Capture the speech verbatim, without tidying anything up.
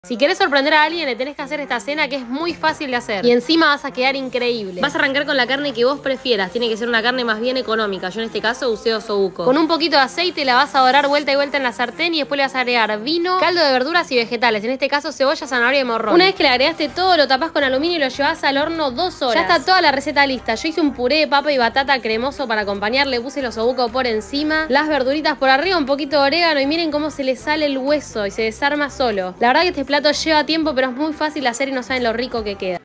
Si querés sorprender a alguien, le tenés que hacer esta cena que es muy fácil de hacer. Y encima vas a quedar increíble. Vas a arrancar con la carne que vos prefieras. Tiene que ser una carne más bien económica. Yo en este caso usé osobuco. Con un poquito de aceite la vas a dorar vuelta y vuelta en la sartén y después le vas a agregar vino, caldo de verduras y vegetales. En este caso cebolla, zanahoria y morrón. Una vez que le agregaste todo, lo tapás con aluminio y lo llevás al horno dos horas. Ya está toda la receta lista. Yo hice un puré de papa y batata cremoso para acompañar. Le puse el osobuco por encima, las verduritas por arriba, un poquito de orégano y miren cómo se le sale el hueso y se desarma solo. La verdad que este plato lleva tiempo, pero es muy fácil de hacer y no saben lo rico que queda.